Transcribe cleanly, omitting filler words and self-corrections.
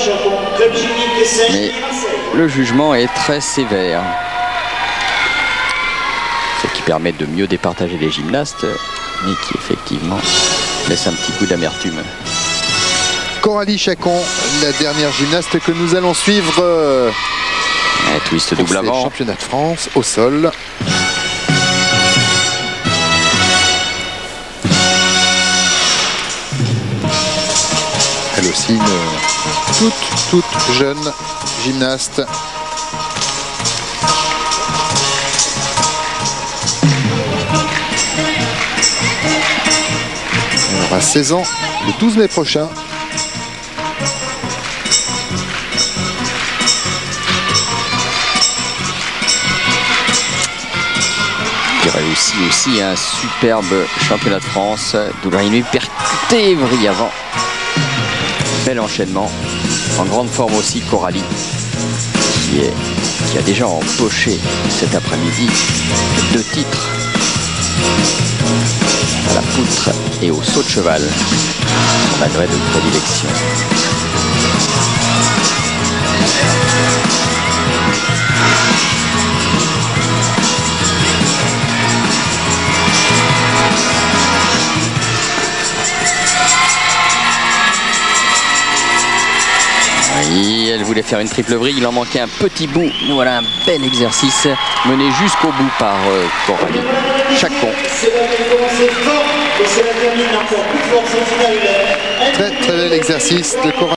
Mais le jugement est très sévère. Ce qui permet de mieux départager les gymnastes, mais qui effectivement laisse un petit coup d'amertume. Coralie Chacon, la dernière gymnaste que nous allons suivre. Un twist double avant. Championnat de France au sol. Elle aussi une toute jeune gymnaste. Elle aura 16 ans le 12 mai prochain. Aussi un superbe championnat de France. Doularinu percuté brillamment. Bel enchaînement. En grande forme aussi Coralie qui a déjà empoché cet après-midi 2 titres à la poutre et au saut de cheval. Son agrès de prédilection. Et elle voulait faire une triple vrille, il en manquait un petit bout. Voilà un bel exercice mené jusqu'au bout par Coralie Chacon. Très bel exercice de Coralie.